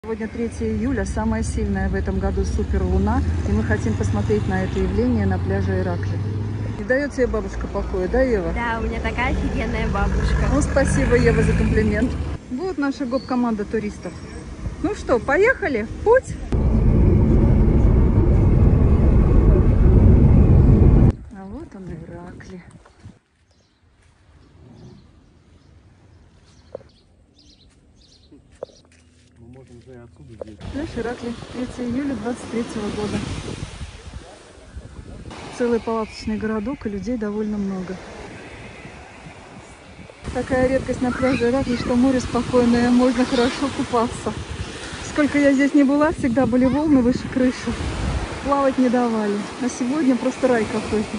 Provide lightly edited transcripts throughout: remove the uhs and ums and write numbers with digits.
Сегодня 3 июля, самая сильная в этом году суперлуна, и мы хотим посмотреть на это явление на пляже Иракли. Не дает тебе бабушка покоя, да, Ева? Да, у меня такая офигенная бабушка. Ну, спасибо, Ева, за комплимент. Вот наша гоп-команда туристов. Ну что, поехали в путь? А вот он, Иракли. Пляж Иракли, 3 июля 23 года. Целый палаточный городок, и людей довольно много. Такая редкость на пляже Иракли, что море спокойное, можно хорошо купаться. Сколько я здесь не была, всегда были волны выше крыши. Плавать не давали. А сегодня просто рай какой-то.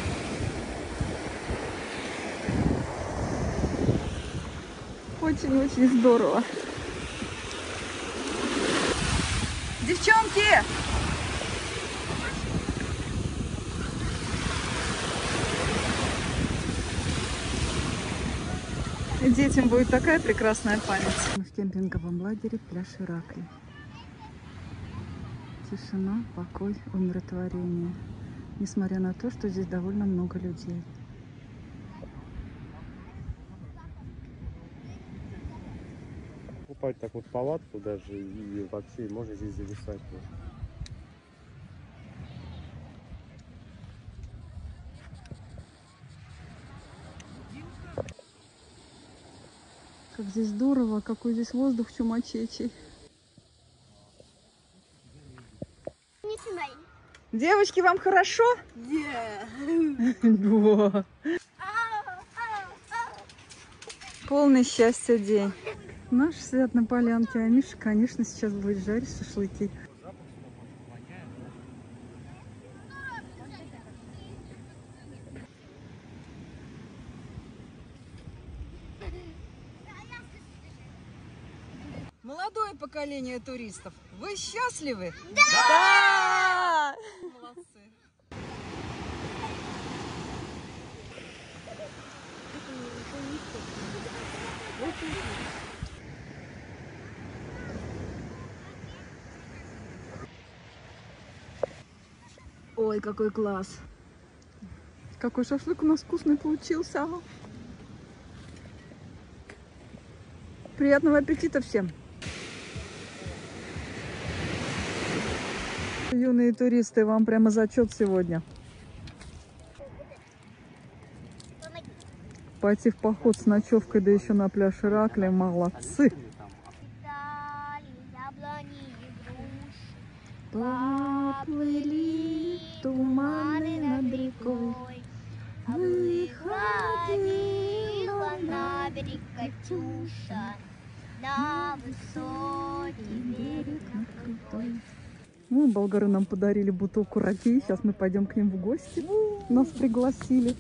Очень-очень здорово. Девчонки! Детям будет такая прекрасная память. Мы в кемпинговом лагере пляж Иракли. Тишина, покой, умиротворение. Несмотря на то, что здесь довольно много людей. Покупать так вот палатку даже и вообще можно здесь зависать. Как здесь здорово, какой здесь воздух чумачечий. Девочки, вам хорошо? Да. Полный счастья день. Наш сидят на полянке, а Миша, конечно, сейчас будет жарить шашлыки. Молодое поколение туристов, вы счастливы? Да! Молодцы. Ой, какой класс! Какой шашлык у нас вкусный получился! Приятного аппетита всем! Юные туристы, вам прямо зачет сегодня. Пойти в поход с ночевкой, да еще на пляж Иракли, молодцы! Поплыли туманы над рекой, выходила на берег Катюша, на высокий берег, на крутой. Ну, болгары нам подарили бутылку раки. Сейчас мы пойдем к ним в гости. Нас пригласили.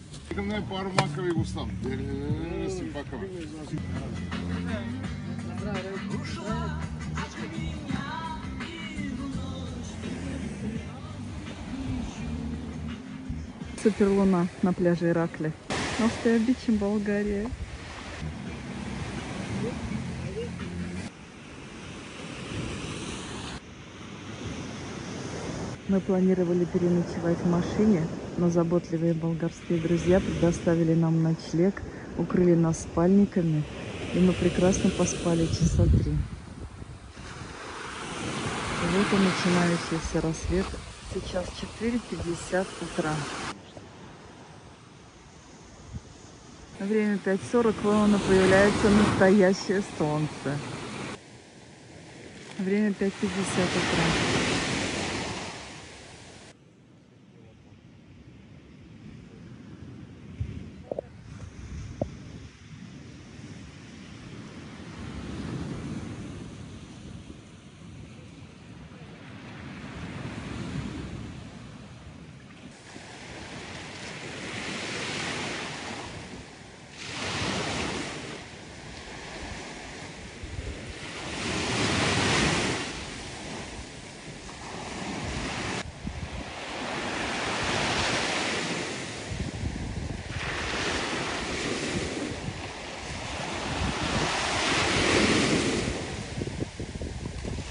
Суперлуна на пляже Иракли. Настоя бичем, Болгария. Мы планировали переночевать в машине, но заботливые болгарские друзья предоставили нам ночлег, укрыли нас спальниками, и мы прекрасно поспали часа 3. Вот и начинающийся рассвет. Сейчас 4:50 утра. Время 5:40, вон появляется настоящее солнце. Время 5:50 утра.